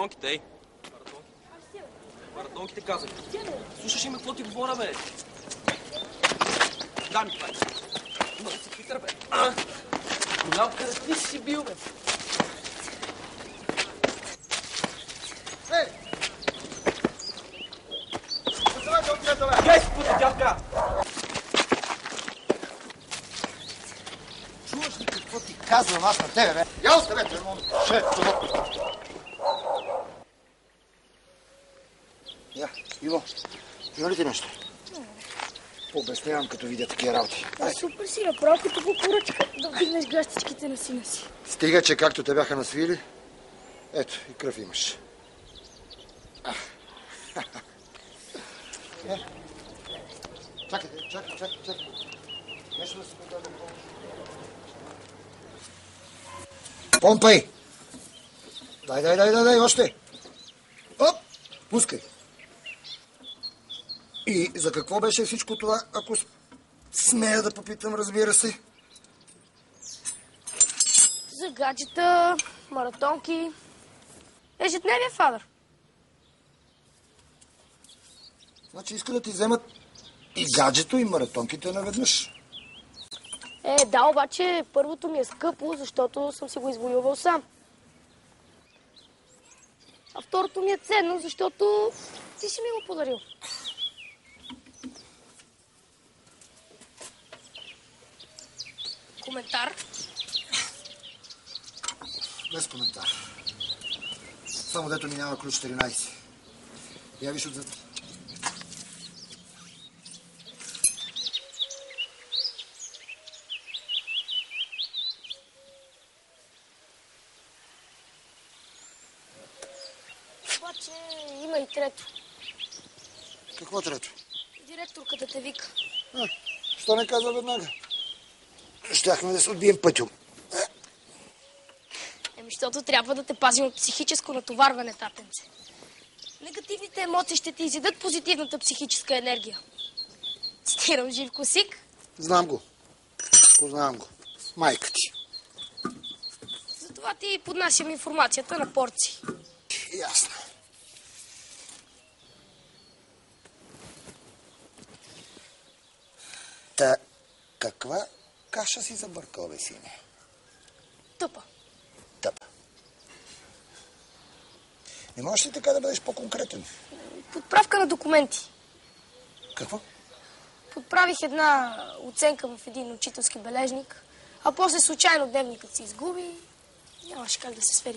Маратонките, ей! Маратонките казах. Слушаш ли ме, какво ти говоря, бе? Дай ми това. Има да си Питър, бе. Голял, къде ти си бил, бе? Ей! Оставайте от тията, бе! Гей, спута, дядка! Чуваш ли какво ти казвам аз на тебе, бе? Я оставете, Я, Иво, има ли ти нещо? Обяснявам, като видя такива работи. Супер си направо, като го поръчка да вдигнеш гащичките на сина си. Стига, че както те бяха насвили, ето и кръв имаш. Чакайте, чакай. Нещо да се прегърна помощ. Помпай! Дай, още! Оп! Пускай! И за какво беше всичко това, ако смея да попитам, разбира се? За гаджета, маратонки. Ежедневие, фадър. Значи иска да ти вземат и гаджето, и маратонките наведнъж. Да, обаче първото ми е скъпо, защото съм си го извоювал сам. А второто ми е ценно, защото ти си ми го подарил. Коментар? Без коментар. Само дето ми няма ключ 14. Я виж отзад. Обаче има и трето. Какво трето? Директорката те вика. Що не каза веднага? Щяхме да се отбием пътю. Защото трябва да те пазим от психическо натоварване, татенце. Негативните емоции ще ти изядат позитивната психическа енергия. Цитирам Живко Сик. Знам го. Познавам го. Майка ти. Затова ти поднасям информацията на порции. Ясно. Та, каква каша си забъркал, бе, сине? Тъпа. Тъпа. Не можеш ли така да бъдеш по-конкретен? Подправка на документи. Какво? Подправих една оценка в един учителски бележник, а после случайно дневникът се изгуби. Нямаше как да се свери.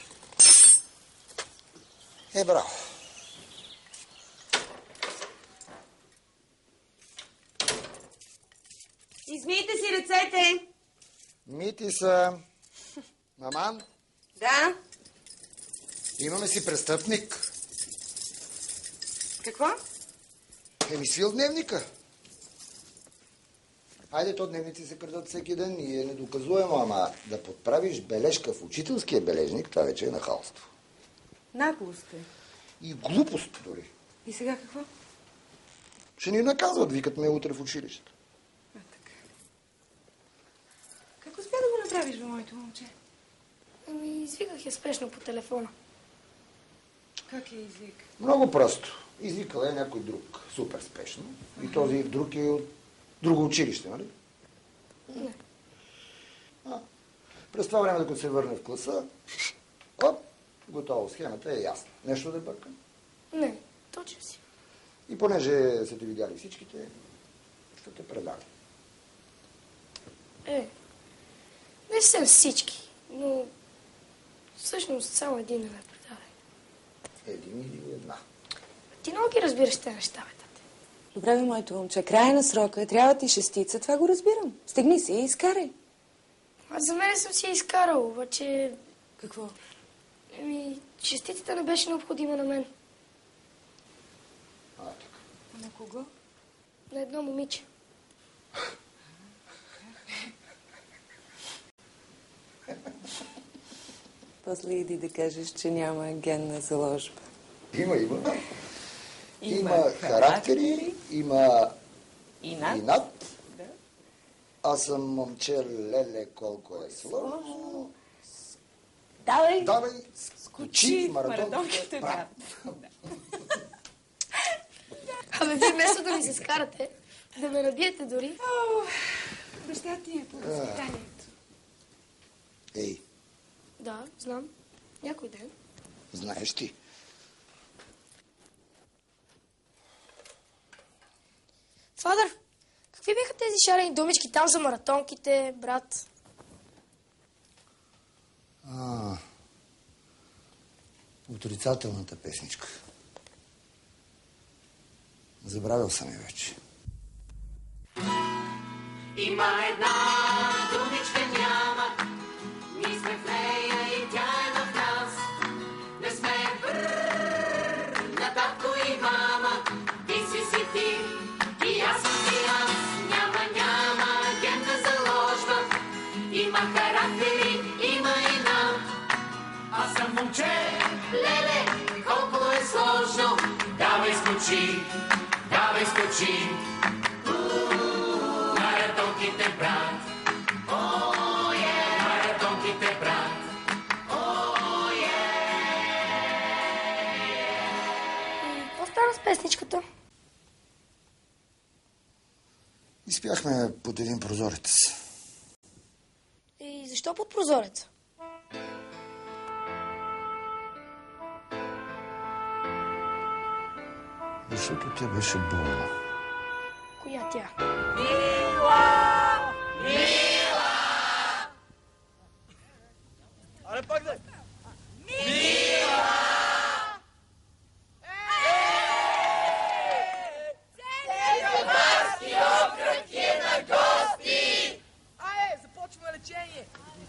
Браво. Измийте си ръцете. Мити са. Маман, Да? имаме си престъпник. Какво? Свил дневника. Хайде, то дневници се крадат всеки ден и е недоказуемо, ама да подправиш бележка в учителския бележник, това вече е нахалство. Наглост е. И глупост дори. И сега какво? Ще ни наказват, викат ме утре в училището. Така. Как успя да го направиш, бе, моето момче? Извиках я спешно по телефона. Как я извика? Много просто. Извикал е някой друг, супер спешно. И този друг е от друго училище, нали? Не. През това време, докато се върне в класа, оп, готово, схемата е ясна. Нещо да бъркам? Не, точно си. И понеже са те видяли всичките, ще те предали. Не съм всички, но всъщност само един ме предаде. Един или една. Ти много ги разбираш тези неща, бе, тате. Добре, бе, моето момче, края на срока, трябва ти шестица, това го разбирам. Стегни се и изкарай. Аз за мен съм си я изкарал, обаче... Какво? Шестицата не беше необходима на мен. Така. На кого? На едно момиче. После иди да кажеш, че няма генна заложба. Има. Има характери, има инат. Да. Аз съм момче, леле, колко е сложно. Давай! Давай, скочи, маратонките, брат. Абе, вие вместо да ми се скарате, да ме набиете дори. Баща ти е по възпитанието. Ей, Да, знам. Някой ден. знаеш ти. Фадър, какви бяха тези шарени думички там за маратонките, брат? Отрицателната песничка. Забравил съм я вече. Има една думичка няма, ние сме в нея и тя е в нас. Не сме на татко и мама, ти си ти и аз съм ти аз. Няма ген да заложва, има характери, има и нам. Аз съм момче, леле, колко е сложно. Давай скочи, маратонките, брат. Маратонките, брат. И какво стана с песничката? Изпяхме под един прозорец. И защо под прозореца? Защото тя беше болна. Коя тя? Аре пак да! Започваме лечение!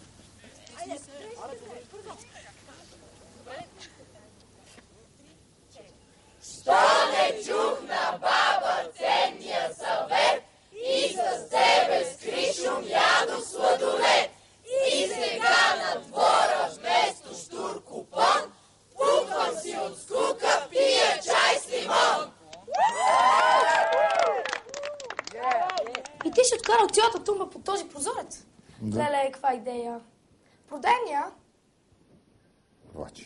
И ти си откарал цялата тумба по този прозорец? Да. Леле, каква идея. Продай ми, а? Влачи.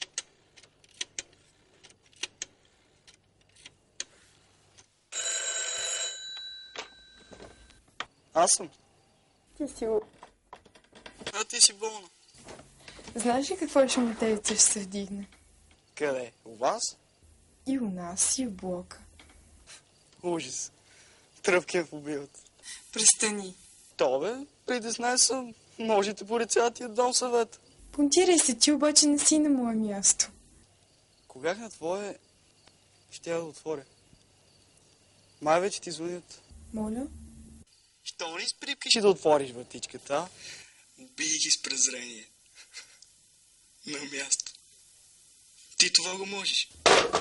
Аз съм. Ти си... А ти си болна. Знаеш ли какво шумотевица ще се вдигне? Къде? У вас? И у нас, и в блока. Ужас. Тръпки в убиват. Престани. То бе, притеснен съм. Можете по цялия дом съвет. Понтирай се, ти обаче не си на мое място. Когато на твое, ще я да отворя. Май вече ти звънят. Моля? Що не изприпкаш и да отвориш вратичката? Убий ги с презрение. На място. Ти това го можеш.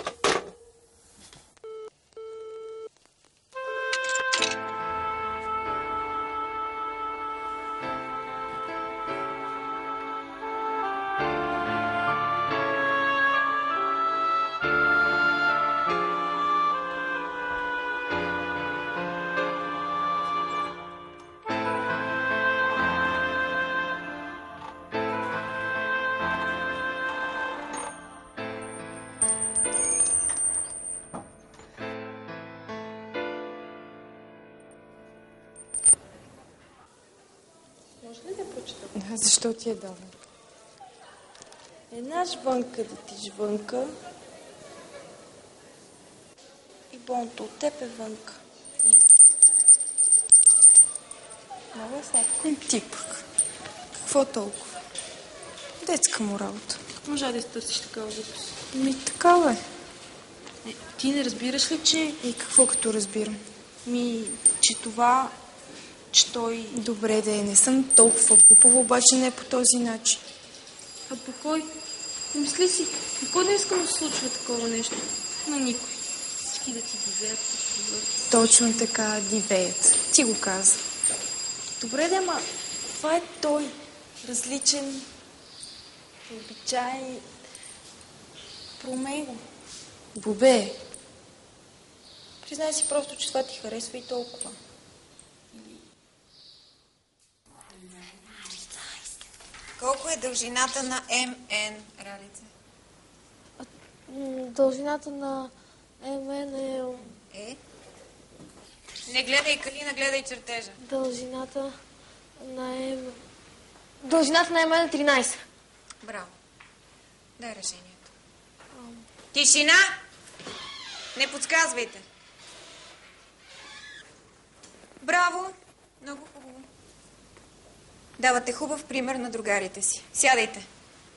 Може ли да прочета? Защо ти е дала? Една жвънка да ти жвънка и бонто от теб е вънка. Много е сладко. И ти пък. Какво толкова? Детска му работа. Може да изтърсиш такава глупост. Такава е. Ти не разбираш ли, че... И какво като разбирам? че това... че той... Добре, да не съм толкова глупава, обаче не по този начин. А по кой? Мисли си, никой не иска да се случва такова нещо. На никой. Всички да ти дивеят по прозореца. Точно така, дивеят. Ти го каза. Добре, да, ма... Това е той. Различен. Обичай. Промей го. Бобе, Признай си просто, че това ти харесва и толкова. Колко е е дължината на МН, Ралица? Дължината на МН Е? Не гледай Калина, гледай чертежа. Дължината на МН... Дължината на МН е 13. Браво. Дай решението. Тишина! Не подсказвайте. Браво! Много хубаво. Давате хубав пример на другарите си. Сядайте.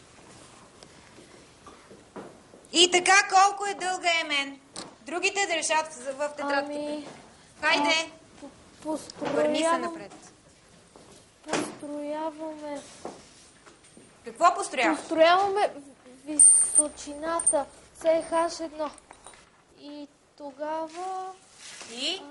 И така, колко е дълга МН? Другите да решат в тетрадката. Хайде! Върни се напред. Построяваме... Какво построяваш? Построяваме височината CH1. И тогава... И?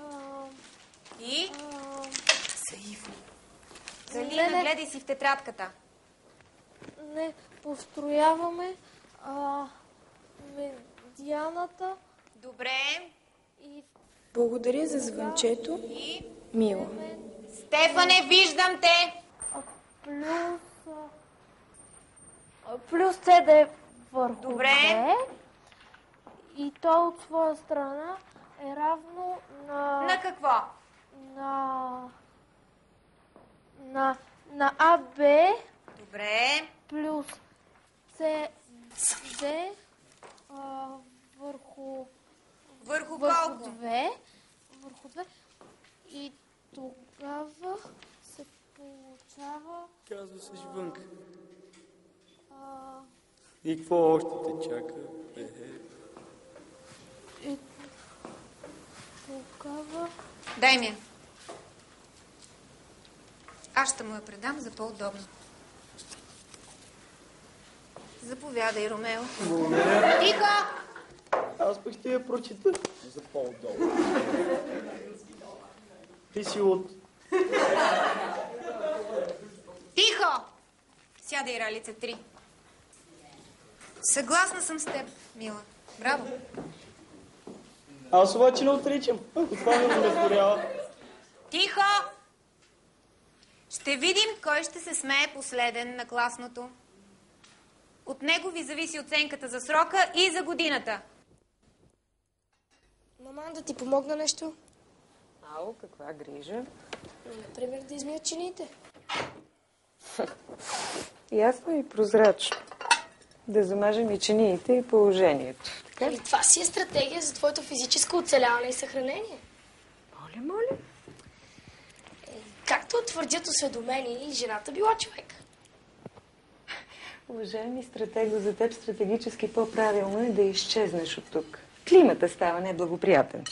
Саифо. Галина, гледай си в тетрадката. Не, построяваме медианата. Добре. И Благодаря за звънчето. Мила. Стефане, виждам те! Плюс C да е върху Добре. 2. И то от своя страна е равно на... На какво? На АБ Добре. плюс CD върху Върху колко? 2. Върху 2. И тогава се получава... Казва се Жвънка. И какво още те чака? И тогава... Дай ми я. Аз ще му я предам за по-удобно. Заповядай, Ромео. Благодаря. Тихо! Аз пък ще я прочита за по-удобно. Ти си от... Тихо! Сядай, Ралица, 3. Съгласна съм с теб, мила. Браво. Аз обаче не отричам. Ако това ме удовлетворява. Тихо! Ще видим кой ще се смее последен на класното. От него ви зависи оценката за срока и за годината. Мама, да ти помогна нещо? Ало, каква грижа? Например, да измия чиниите. Ясно и прозрачно. Да замажем и чиниите и положението. Така ли? Това си е стратегия за твоето физическо оцеляване и съхранение. Моля. Както твърдят осведомени, жената била човек. Уважаеми стратего, за теб стратегически по-правилно е да изчезнеш от тук. Климата става неблагоприятен.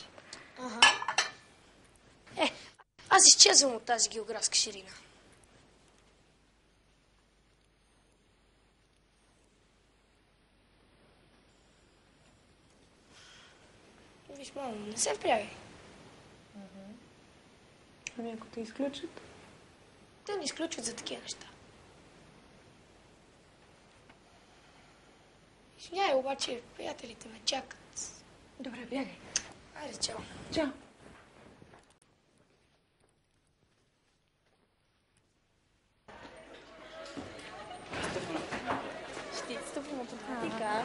Аз изчезвам от тази географска ширина. Виж, мамо, не се впрягай. Ами ако те изключат? Те не изключват за такива неща. Извиняй, обаче приятелите ме чакат. Добре, бягай. Айде, чао. Чао. Щицата по математика.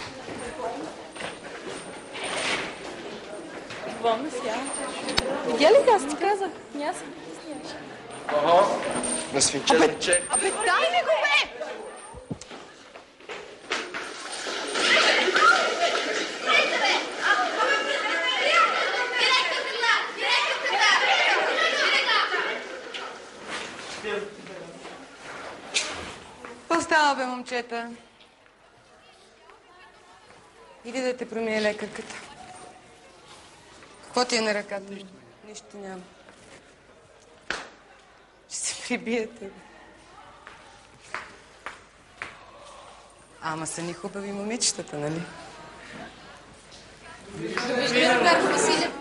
Двойна ся. Видя ли, аз ти казах? Няма се притесняваш. На свинченце. Абе, дай ми го, бе! Какво става, бе, момчета? Иди да те промие лекарката. Какво ти е на ръката? Нищо няма. Ще се прибиете, бе. Ама са ни хубави момичетата, нали? Довиждане, другарко Василев.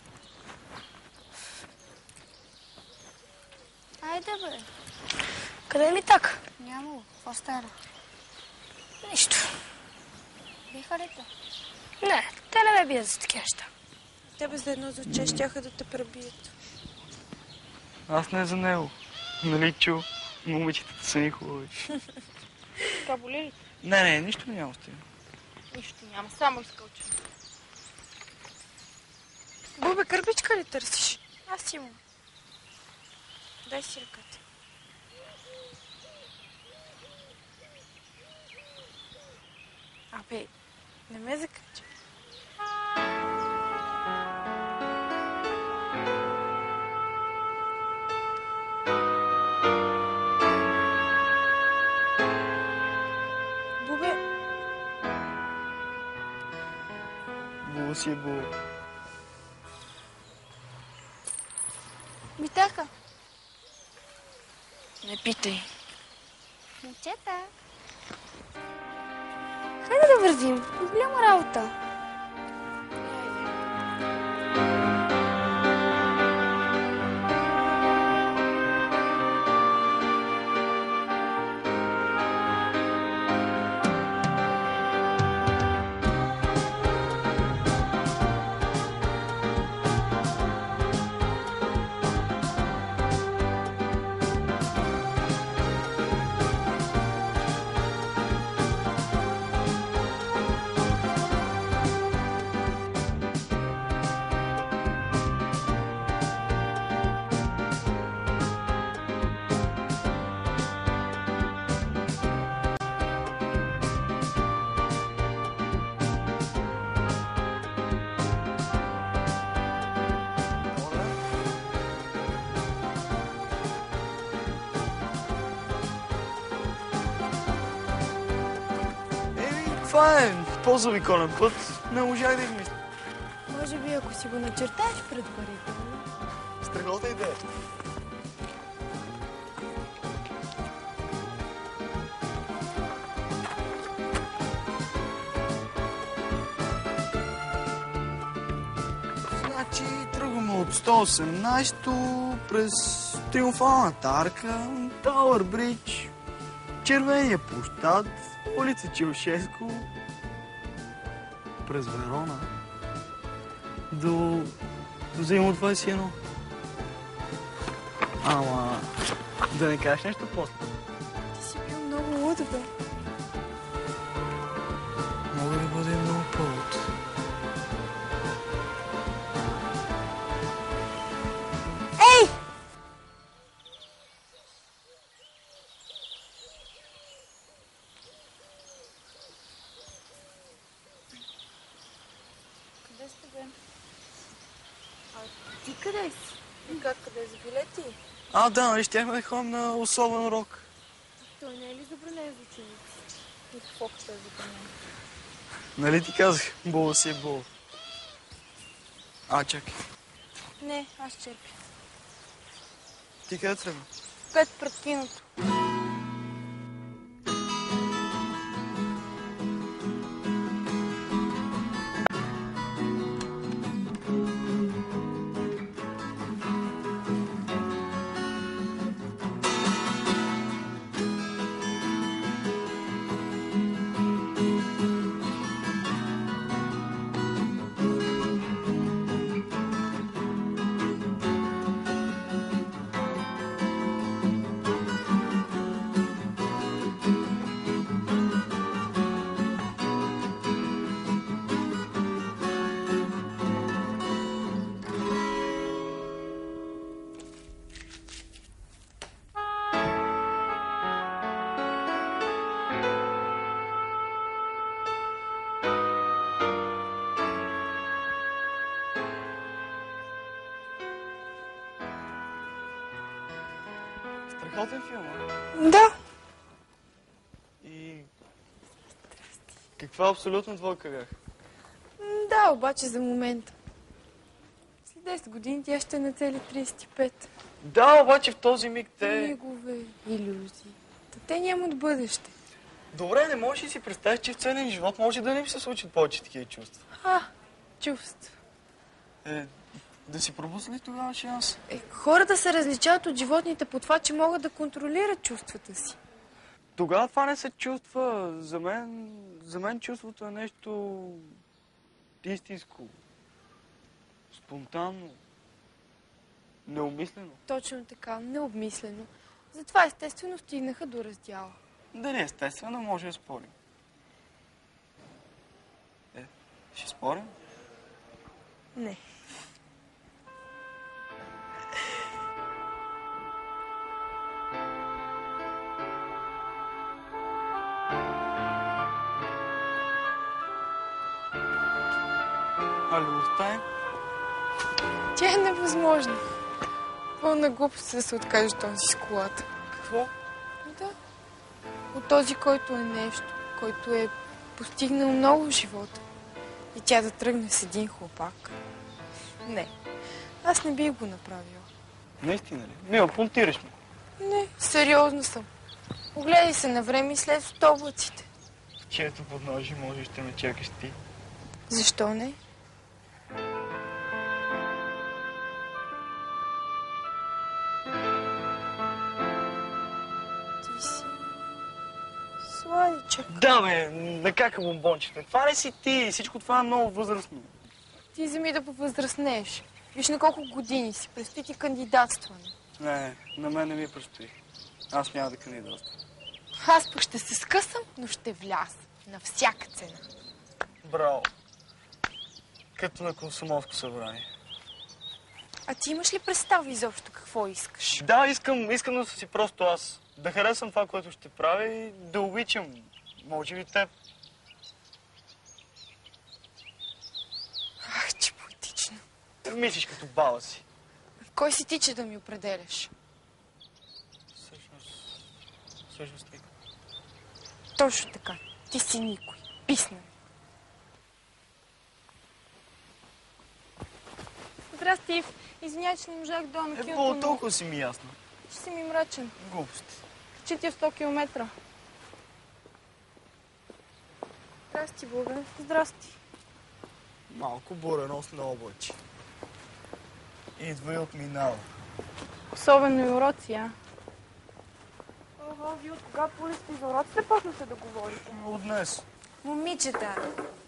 Айде, бе. Къде ми така? Нямало. Какво стара? Нищо. Биха ли те? Не, те не ме бият за такива неща. Тебе за едно звуче щяха да те пребият. Аз не за него. Нали чу? Момичетата са ни хубави. Така боли ли? Не, нищо няма стига. Нищо няма, само изкълча. Бубе, кърпичка ли търсиш? Аз имам. Дай си ръката. Абе, не ме закача. Бубе, Було си е було. Митака. Не питай. Момчета. Хайде да вървим. Голяма работа. Това е по-заобиколен път. Не можах да измисля. Може би, ако си го начертаеш предварително. Страхотна идея. Значи тръгваме от 118-то през Триумфалната арка, Тауър Бридж, Червения площад, улица Чаушеско, през Верона до Взаимо 21. Ама да не кажеш нещо после. Ти си бил много луд, бе. Мога да бъде много повод. Ей! Къде сте, бе? Ти къде си? И как, къде за билети? Да, нали щяхме да ходим на особен урок. Той не е ли забранен за ученици? И какво ще е забранено? Нали ти казах, бола си е бола. Чакай. Не, аз черпя. Ти къде тръгна? 5 пред киното. Страхотен филм, Да. И каква абсолютно двойка бях? Да, обаче за момента. След 10 години тя ще е на цели 35. Да, обаче в този миг те... Мигове, илюзии. Те нямат бъдеще. Добре, не можеш ли си представиш, че в целия живот може да не ми се случат повече такива чувства? Чувства. Да си пропусна ли тогава шанс? Хората се различават от животните по това, че могат да контролират чувствата си. Тогава това не се чувства. За мен чувството е нещо истинско, спонтанно, необмислено. Точно така, необмислено. Затова естествено стигнаха до раздяла. Дали естествено, може да спорим. Ще спорим? Не. А любовта е? Тя е невъзможна. Пълна глупост да се откажеш този с колата. Какво? Да. От този, който е нещо, който е постигнал много в живота. И тя да тръгне с един хлопак. Не. Аз не бих го направила. Наистина ли? Мила, понтираш ме. Не, сериозно съм. Огледай се на време и след в облаците. Чието подножи може ще ме чакаш ти. Защо не? Ти си... сладичък. Да, бе, не кака бомбончета. Това не си ти. Всичко това е много възрастно. Ти вземи да повъзрастнеш. Виж на колко години си. Предстои ти кандидатстване. Не, на мен не ми предстои. Аз няма да кандидатствам. Аз пък ще се скъсам, но ще вляза. На всяка цена. Браво. Като на комсомолско събрание. А ти имаш ли представа изобщо какво искаш? Да, искам да си просто аз. Да харесвам това, което ще правя и да обичам. Може би теб. Ах, че поетично. Мислиш като баба си. Кой си ти, че да ми определяш? Всъщност ти. Точно така. Ти си никой. Писна. Здрасти, Ив. Извинявай, че не можах да дойда на киното. Толкова си ми ясно. Ще си ми мрачен. Глупости. Качи 100 километра. Здрасти, Бога. Здрасти. Малко буреност на облачи. Идва и отминава. Особено и уроци, а? Ого, вие от кога полисте за уроците почнахте да говорите? От днес. Момичета,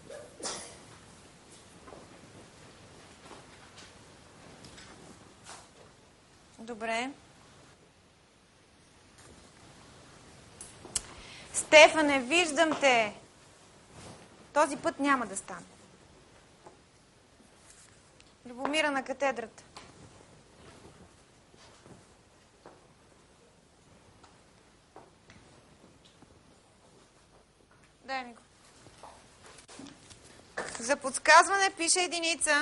добре. Стефане, виждам те. Този път няма да стане. Любомира на катедрата. Дай ми го. За подсказване пише единица.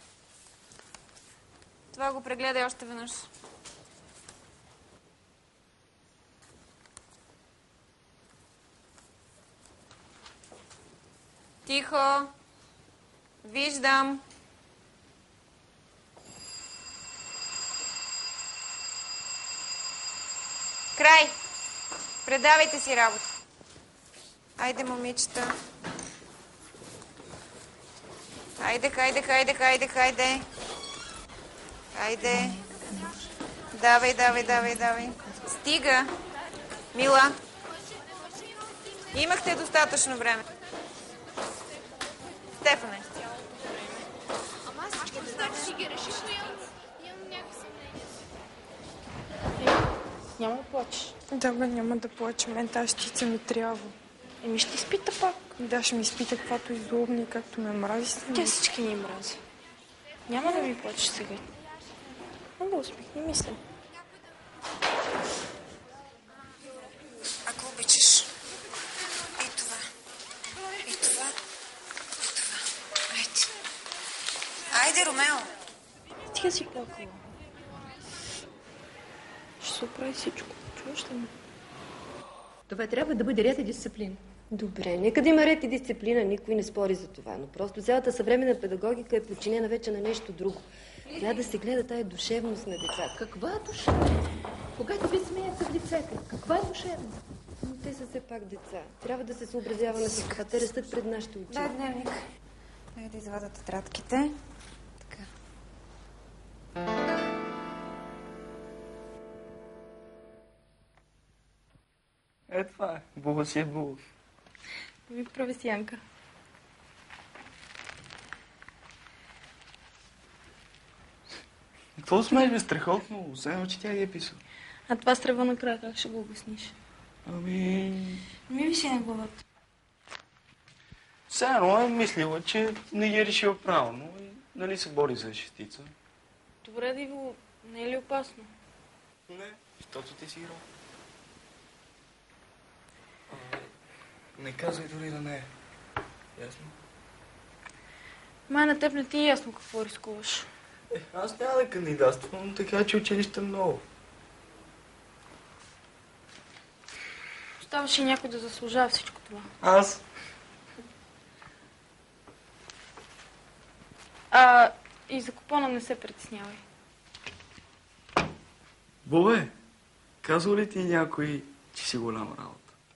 Това го прегледай още веднъж. Тихо. Виждам. Край. Предавайте си работа. Айде, момичета. Хайде, хайде, хайде, хайде, хайде. Хайде. Давай, давай, давай, давай. Стига. Мила. Имахте достатъчно време. Стефане. Ама аз всичките задачи си ги решиш, но имам някакви съмнения. Няма да плачеш. Да, бе, няма да плача. Мен тази щица ми трябва. Еми ще изпита пак. Да, ще ми изпита каквато излобна и както ме мрази. Тя всички ни мрази. Няма да ми плачеш сега. Много усмихни, мисля. Ако обичаш. И това. И това. И това. Айде. Айде, Ромео. Стига си плакала. Ще се оправи всичко. Чуваш ли ме? Това трябва да бъде ред и дисциплина. Добре, нека да има ред и дисциплина, никой не спори за това, но просто цялата съвременна педагогика е подчинена вече на нещо друго. Трябва да се гледа тая душевност на децата. Каква душевност? Когато ви смеят в лицето, каква душевност? Но те са все пак деца. Трябва да се съобразяваме с това. Те растат пред нашите очи. Дай дневник. Дай да извада тетрадките. Така. Това е. Буба си е Бубов. Ви прави Сянка. Какво смееш, бе? Страхотно. Освен, че тя ги е писал. А това с тръва накрая, как ще го обясниш? Ми виси на главата. Все едно е мислила, че не ги е решила правилно и нали се бори за шестица. Добре, Диво, не е ли опасно? Не, защото ти си играл. Не казвай дори да не е. Ясно? Май на теб не ти е ясно какво рискуваш. Аз няма да кандидатствам, така че училище много. Оставаше някой да заслужава всичко това. Аз? И за купона не се притеснявай. Бобе, казва ли ти някой, че си голяма работа?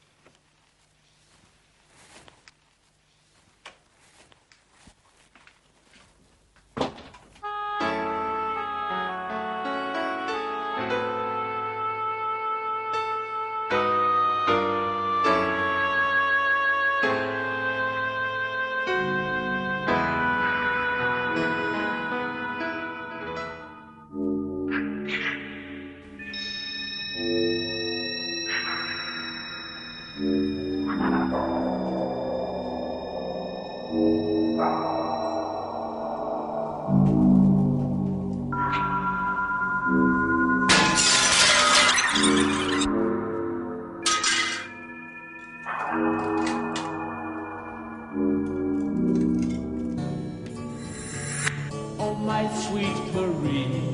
Oh, my sweet Marie,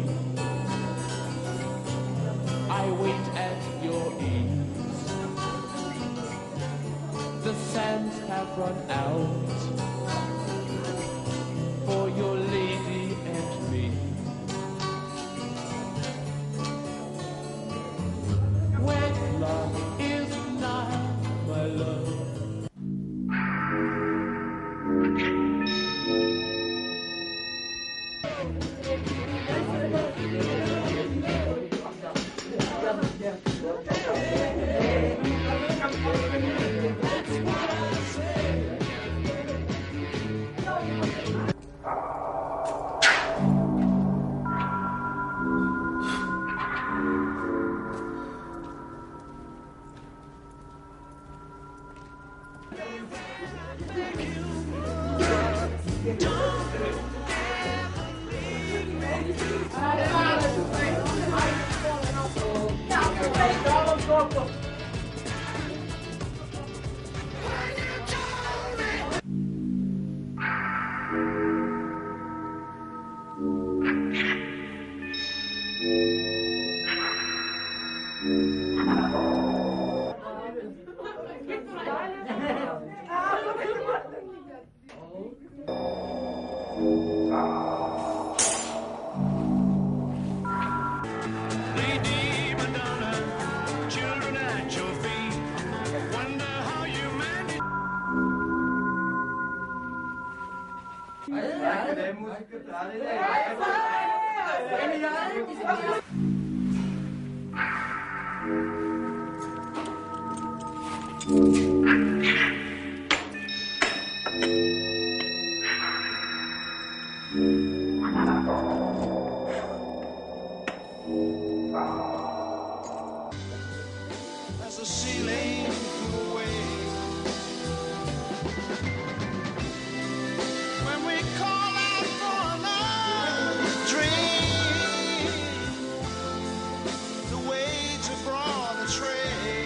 I wait at your ease. The sands have run out for your lady and me. Wedlock is not my love. As a ceiling away. When we call out for another dream, the waves have brought a train.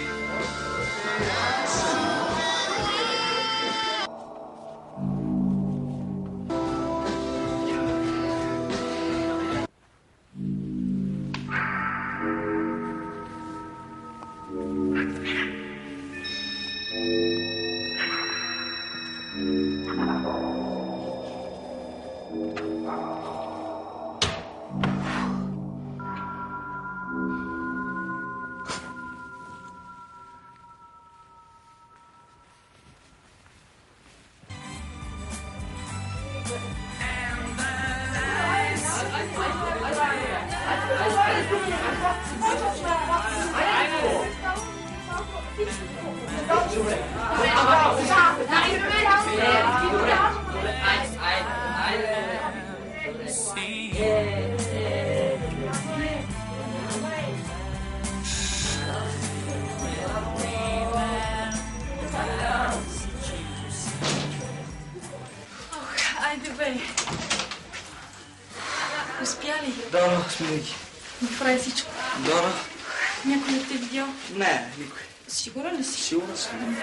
смилейки. Направи всичко. Дора? Някой не те видял? Не, никой. Сигурен ли си? Сигурен съм.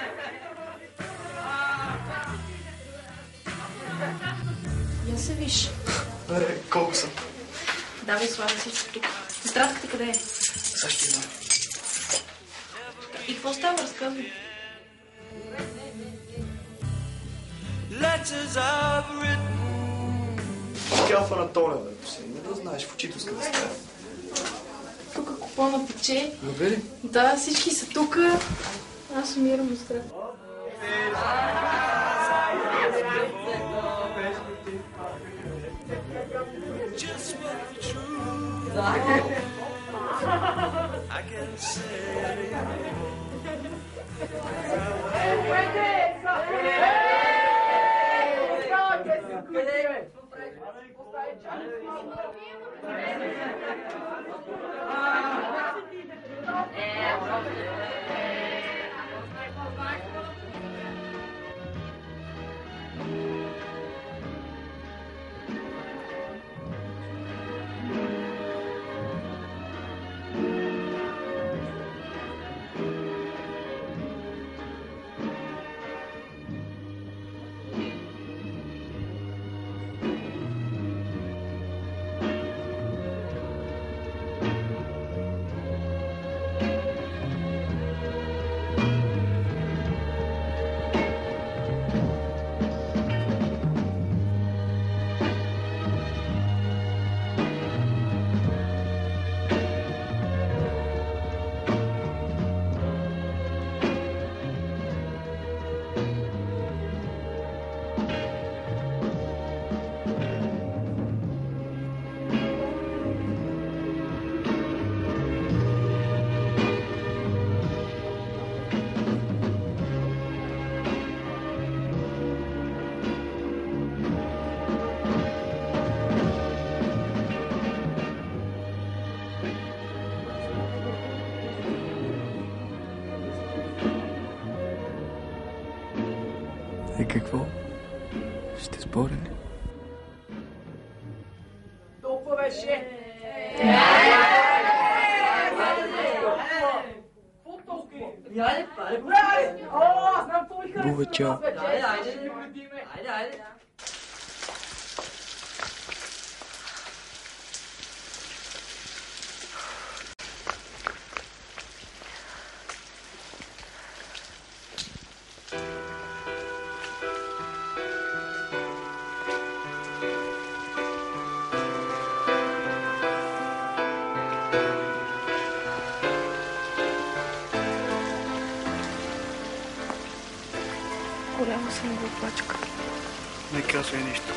Я се виж. Колко съм? Давай, слагай всичко тук. Тетрадката къде е? Също има. И какво става? Разказвай. Калфа на Толя, бе. Не да знаеш, в учителската стая. Тук купона тече. Добре ли? Да, всички са тук. Аз умирам от страх. И какво? Ще спорим ли? Толкова беше! Бува, чао. Голяма съм глупачка. Не казвай нищо.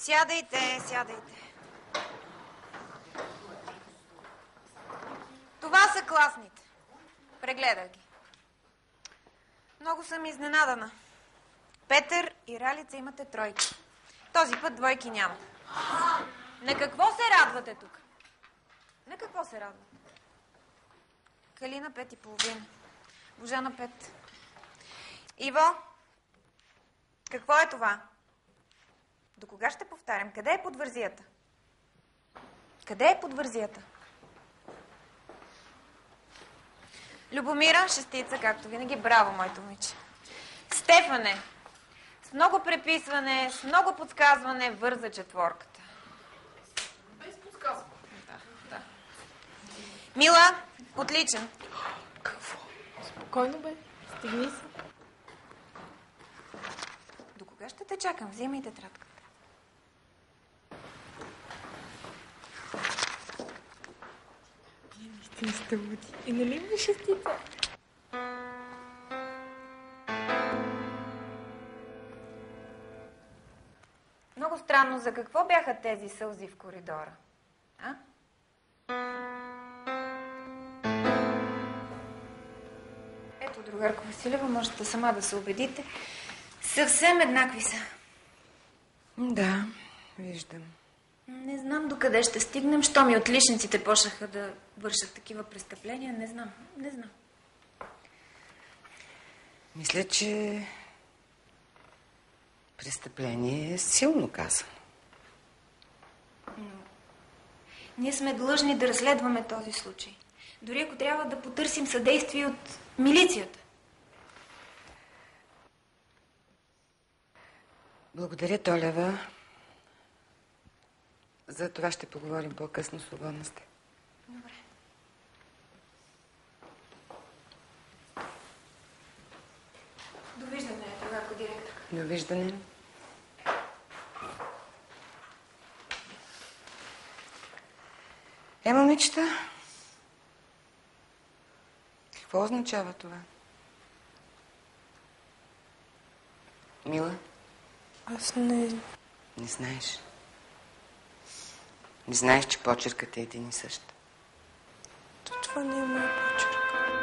Сядайте, сядайте. Това са класните. Прегледах ги. Много съм изненадана. Петър и Ралица имате тройки. Този път двойки няма. На какво се радвате тук? На какво се радвате? Калина 5,5. Божана 5. Иво, какво е това? До кога ще повтарям? Къде е подвързията? Къде е подвързията? Любомира, шестица, както винаги. Браво, моето момиче. Стефане, с много преписване, с много подсказване, върза четворката. Без подсказване. Да. Мила, отличен. Какво? Спокойно бе, стигни се. До кога ще те чакам? Взимай тетрадката. Вие наистина сте луди. И нали ми шестица? Много странно, за какво бяха тези сълзи в коридора? А? Ето, другарко Василева, можете сама да се убедите. Съвсем еднакви са. Да, виждам. Не знам докъде ще стигнем, щом и отличниците почнаха да вършат такива престъпления. Не знам. Мисля, че престъпление е силно казано. Но ние сме длъжни да разследваме този случай. Дори ако трябва да потърсим съдействие от милицията. Благодаря, Толева. За това ще поговорим по-късно. Свободна сте. Добре. Довиждане, другарко директор. Довиждане. Момичета. Какво означава това? Мила? Аз не... Не знаеш. Не знаеш, че почеркът е един и същ. Това не е моя почерк.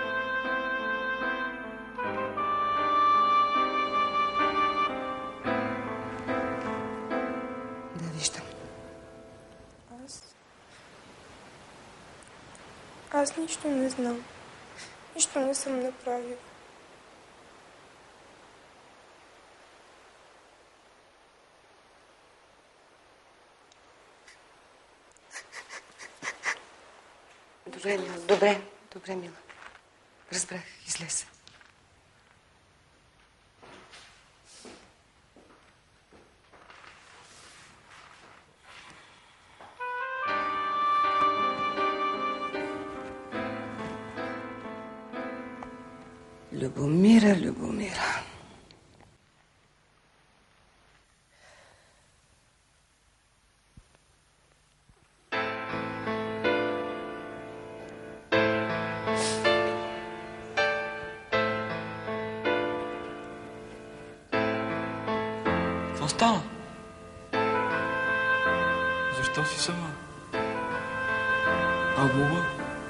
Да, виждам. Аз нищо не знам. Нищо не съм направила. Добре, Мила. Добре, Мила. Разбрах. Излез. Любомира. Какво става? Защо си сама? А Буба?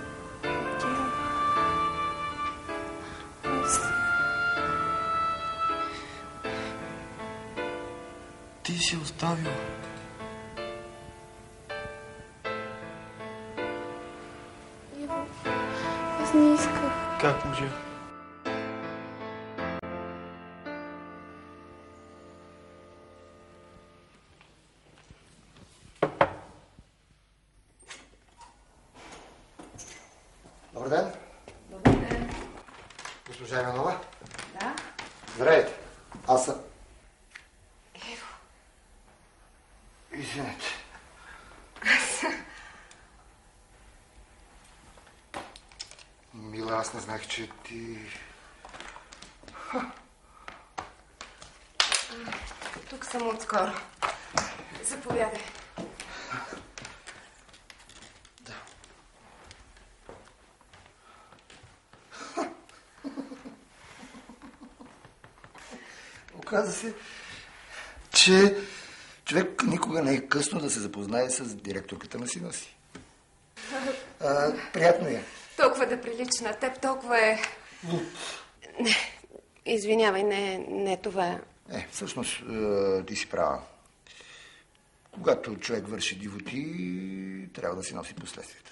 Ти си оставила. Иво, аз не исках. Как може? Добър ден. Добър ден. Госпожа Иванова? Да? Здравейте. Аз съм... Ево. Извинете. Мила, аз не знах, че ти... Тук съм отскоро. Заповядай. Оказа се, че Човек никога не е късно да се запознае с директорката на сина си. Приятно е. Толкова да прилича на теб, толкова е... Не, извинявай, не това. Всъщност, ти си права. Когато човек върши дивоти, трябва да си носи последствията.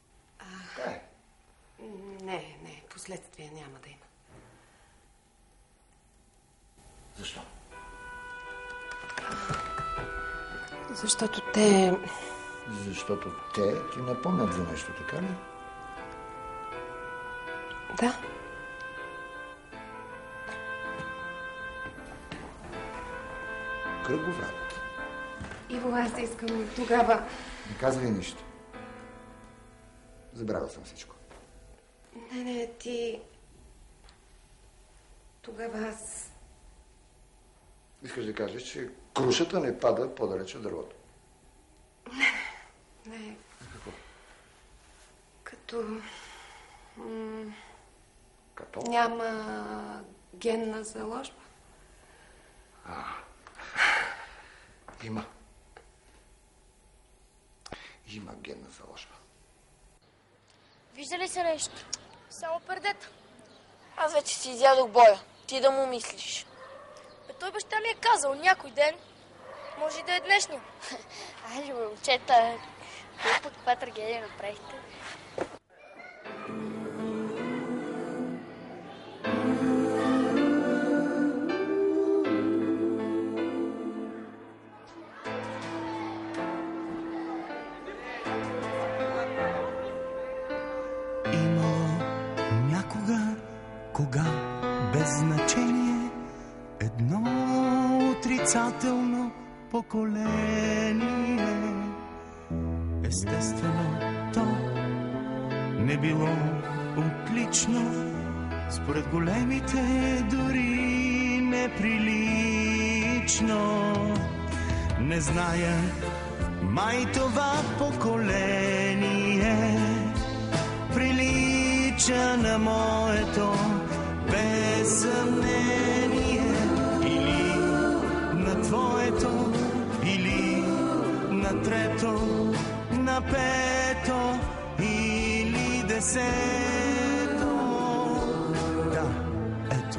Не, последствия няма да има. Защо? Защото те... Защото те ти напомнят за нещо, така ли? Да. Кръговрат. Иво, аз искам тогава... Не казвай нищо. Забравя съм всичко. Не, ти... Тогава аз... Искаш да кажеш, че крушата не пада по-далеч от дървото. Не. Какво? Като... Като? Няма генна заложба. Има. Има генна заложба. Вижда ли се нещо? Само пердета. Аз вече си изядох боя. Ти да му мислиш. Той баща ми е казал някой ден. Може и да е днешния. Айде, момчета. Каква трагедия направихте? Кога без значение едно отрицателно поколение. Естествено, то не било отлично, според големите дори неприлично. Не зная, май това поколение прилича на моето, без съмнение, или на твоето, или на трето, на пето или десето. Да, ето.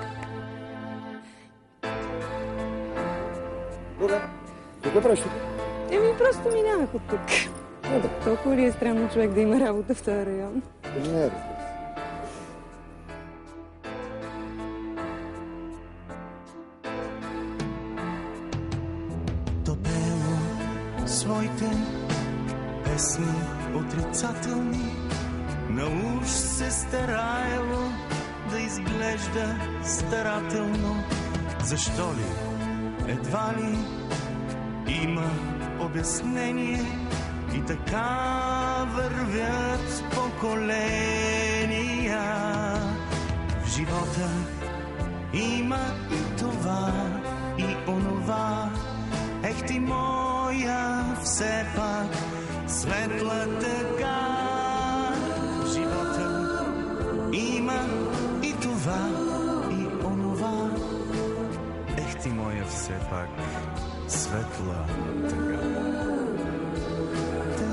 Добре, какво правиш тук? Просто минавах от тук. Толкова ли е странно човек да има работа в този район? Не, разбира се. Своите песни отрицателни, на уж се стараело да изглежда старателно. Защо ли? Едва ли има обяснение и така вървят поколения. В живота има и това, и онова. Ех ти моя, все пак светла тъга. В живота има и това, и онова. Ех ти моя, все пак светла тъга.